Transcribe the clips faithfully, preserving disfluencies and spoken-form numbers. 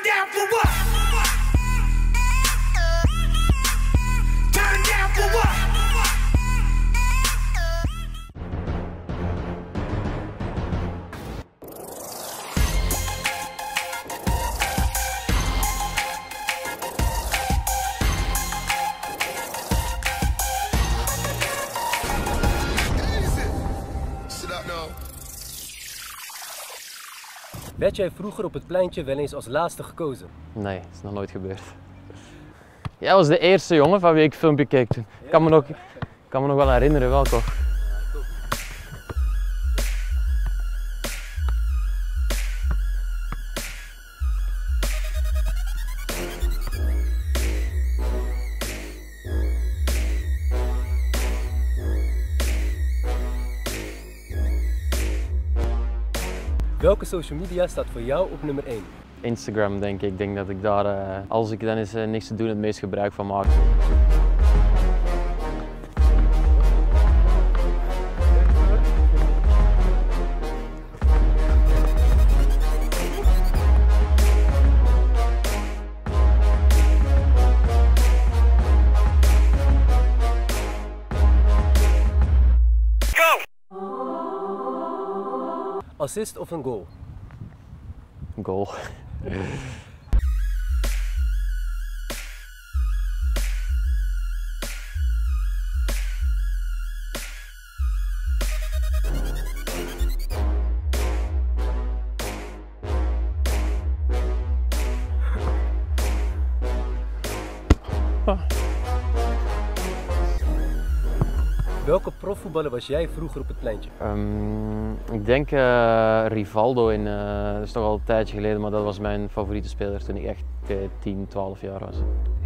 down for what? Turn down for what? Werd jij vroeger op het pleintje wel eens als laatste gekozen? Nee, dat is nog nooit gebeurd. Jij was de eerste jongen van wie ik het filmpje keek toen. Ik kan me nog, kan me nog wel herinneren, wel toch? Welke social media staat voor jou op nummer één? Instagram denk ik. Ik denk dat ik daar, uh, als ik dan eens uh, niks te doen, het meest gebruik van maak. Assist of een goal? Goal. Welke profvoetballer was jij vroeger op het pleintje? Um, ik denk uh, Rivaldo, in, uh, dat is toch al een tijdje geleden, maar dat was mijn favoriete speler toen ik echt uh, tien, twaalf jaar was.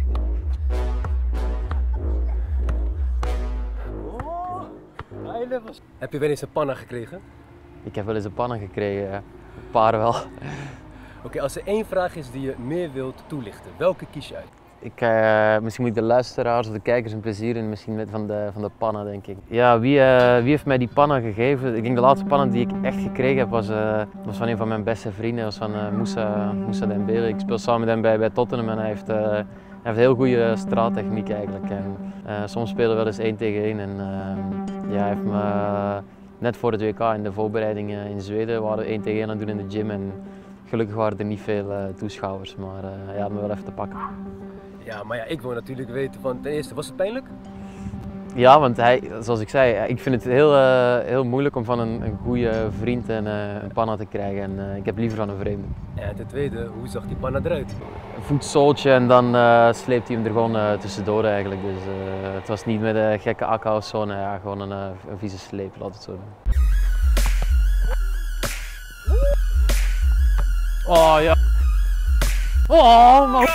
Oh, heb je wel eens een panna gekregen? Ik heb wel eens een panna gekregen, ja. Een paar wel. Oké, okay, als er één vraag is die je meer wilt toelichten, welke kies je uit? Ik, uh, misschien moet ik de luisteraars of de kijkers een plezier in misschien met van de, van de panna, denk ik. Ja, wie, uh, wie heeft mij die panna gegeven? Ik denk de laatste panna die ik echt gekregen heb was, uh, was van een van mijn beste vrienden, was van uh, Moussa, Moussa Dembele. Ik speel samen met hem bij, bij Tottenham en hij heeft, uh, hij heeft heel goede straattechniek eigenlijk. En, uh, soms spelen we wel eens één tegen één en uh, ja, hij heeft me uh, net voor het W K in de voorbereiding uh, in Zweden waren we één tegen één aan het doen in de gym en gelukkig waren er niet veel uh, toeschouwers, maar uh, hij had me wel even te pakken. Ja, maar ja, ik wil natuurlijk weten van ten eerste, was het pijnlijk? Ja, want hij, zoals ik zei, ik vind het heel, uh, heel moeilijk om van een, een goede vriend een, uh, een panna te krijgen en uh, ik heb liever van een vreemde. En ten tweede, hoe zag die panna eruit? Een voetzooltje en dan uh, sleept hij hem er gewoon uh, tussendoor eigenlijk. Dus uh, het was niet met een gekke akka of zo, nee, ja, gewoon een, uh, een vieze sleep, laat het zo doen. Oh ja. Oh man.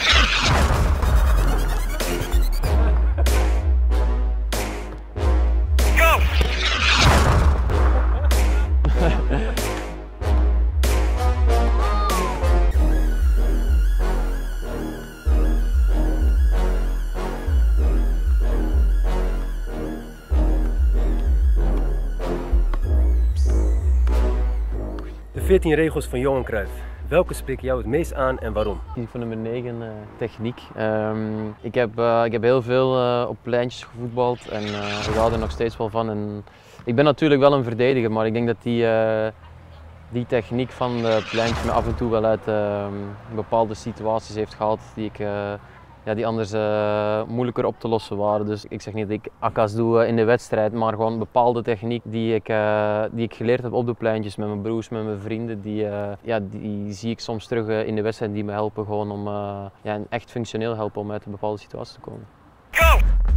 De veertien regels van Johan Cruijff. Welke spreken jou het meest aan en waarom? Die van nummer negen, uh, techniek. Um, ik, heb, uh, ik heb heel veel uh, op pleintjes gevoetbald en uh, ik hou er nog steeds wel van. En ik ben natuurlijk wel een verdediger, maar ik denk dat die, uh, die techniek van de pleintjes me af en toe wel uit uh, bepaalde situaties heeft gehaald die, ik, uh, ja, die anders uh, moeilijker op te lossen waren. Dus ik zeg niet dat ik akka's doe in de wedstrijd, maar gewoon een bepaalde techniek die ik, uh, die ik geleerd heb op de pleintjes met mijn broers, met mijn vrienden. Die, uh, ja, die zie ik soms terug uh, in de wedstrijd die me helpen gewoon om uh, ja, echt functioneel helpen om uit een bepaalde situatie te komen. Go!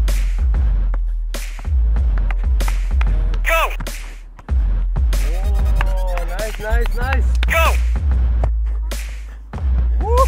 Go! Oh, nice, nice, nice! Go! Woe!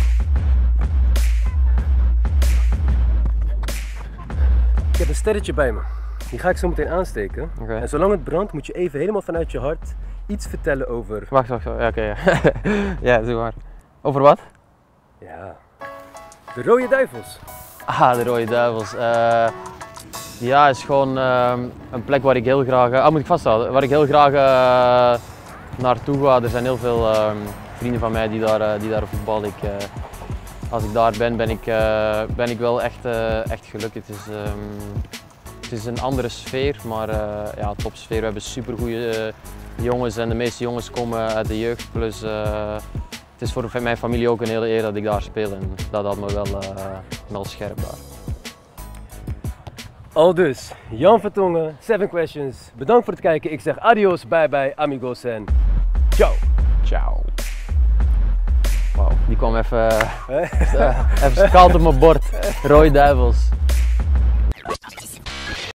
Ik heb een sterretje bij me. Die ga ik zo meteen aansteken. Okay. En zolang het brandt moet je even helemaal vanuit je hart iets vertellen over... Wacht, wacht, wacht. Ja, oké. Okay, ja. Ja, doe maar. Over wat? Ja, de Rode Duivels. Ah, de Rode Duivels. Uh, ja, is gewoon uh, een plek waar ik heel graag... Uh, ah, moet ik vasthouden? Waar ik heel graag uh, naartoe ga. Er zijn heel veel uh, vrienden van mij die daar, uh, die daar voetballen. Ik, uh, als ik daar ben, ben ik, uh, ben ik wel echt, uh, echt gelukkig. Het is, um, het is een andere sfeer, maar uh, ja, topsfeer. We hebben supergoeie uh, jongens en de meeste jongens komen uit de jeugd. Plus, uh, het is voor mijn familie ook een hele eer dat ik daar speel en dat had me wel, uh, wel scherp daar. Al dus, Jan Vertongen, Seven Questions. Bedankt voor het kijken. Ik zeg adios, bye bye, amigos en ciao. Ciao. Wauw, die kwam even, uh, even koud op mijn bord. Rode Duivels.